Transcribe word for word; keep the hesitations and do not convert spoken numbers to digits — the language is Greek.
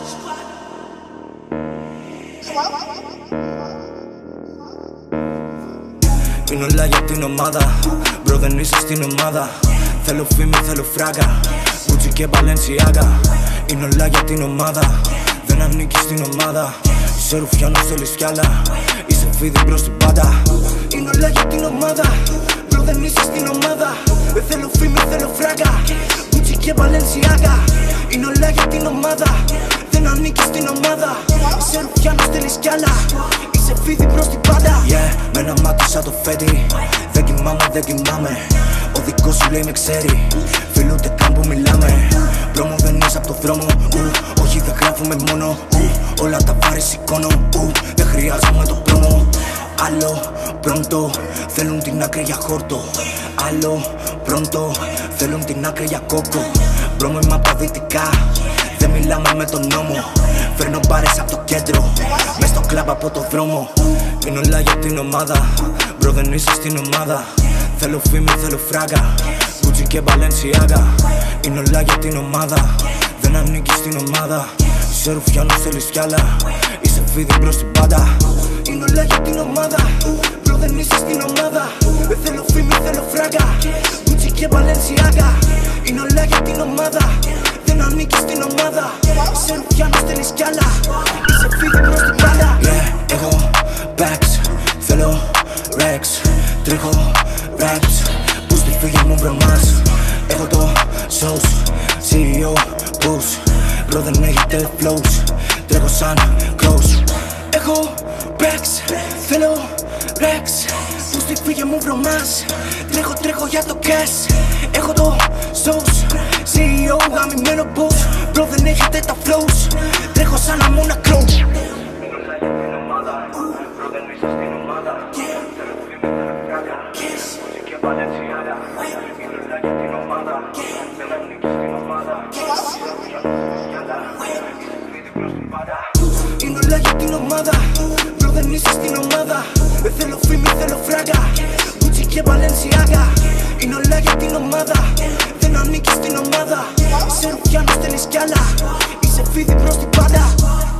Είναι όλα για την ομάδα, μπρο δεν είσαι στην ομάδα. Θέλω φήμη, θέλω φράγκα, Gucci και Balenciaga. Είναι όλα για την ομάδα, δεν ανήκεις στην ομάδα. Είσαι ρουφιάνος, θέλεις κι άλλα, είσαι φίδι μπρος στην πάντα. Είναι όλα για την ομάδα, μπρο δεν είσαι στην ομάδα. Δεν θέλω φήμη, θέλω φράγκα, Gucci και Balenciaga. Είναι όλα για την ομάδα, δεν ανήκεις στην ομάδα. Είσαι ρουφιάνος, θέλεις κι άλλα, είσαι φίδι μπρος στην πάντα. Yeah, με ένα μάτι σαν το φέτι, δεν κοιμάμαι, δεν κοιμάμαι. Ο δικός σου λέει με ξέρει, φίλου ούτε καν που μιλάμε. Μπρο μου δεν είσαι απ' το δρόμο, ου, όχι δεν γράφουμε μόνο, ου, όλα τα βάρη σηκώνω, ου, δεν χρειάζομαι το πρόμο. Άλλο πρώντο, θέλουν την άκρη για χόρτο. Άλλο πρώντο, θέλουν την άκρη για κόκο. Μπρο μου είμαι απ' τα δυτικά, δεν μιλάμε με τον νόμο. Φέρνω μπάρες απ' το κέντρο, μες στο κλαμπ από το δρόμο. Είναι όλα για την ομάδα, μπρο δεν είσαι στην ομάδα. Θέλω φήμη, θέλω φράγκα, Gucci και Balenciaga. Είναι όλα για την ομάδα, δεν ανήκεις στην ομάδα. Είσαι ρουφιάνος, θέλεις κι άλλα, είσαι φίδι μπρος στην πάντα. Είναι όλα για την ομάδα, μπρο δεν είσαι στην ομάδα. Δεν θέλω φήμη, θέλω φράγκα, Gucci και Balenciaga. Είναι όλα για την ομάδα, δεν ανήκεις στην ομάδα. Είσαι ρουφιάνος, θέλεις κι άλλα, είσαι φίδι μπρος στην πάντα. Yeah, εγώ bags, θέλω Rex, τρέχω raps, που στη φύγη μου βρωμάς. Έχω το sauce, σι ι ο, push, μπρο δεν έχετε flows, τρέχω σαν crows. Έχω bags, θέλω Rex, που στη φύγη μου βρωμάς. Τρέχω, τρέχω για το cash. Έχω το sauce, σι ι ο, γαμημένο boss, μπρο δεν έχετε τα flows, τρέχω σαν να μου να crow. Είναι όλα για την ομάδα, μπρο δεν είσαι στην ομάδα. Δεν θέλω φήμη, θέλω φράγκα, Gucci και Balenciaga. Είναι όλα για την ομάδα, δεν ανήκεις στην ομάδα. Είσαι ρουφιάνος, θέλεις κι άλλα, είσαι φίδι μπρος στην πάντα.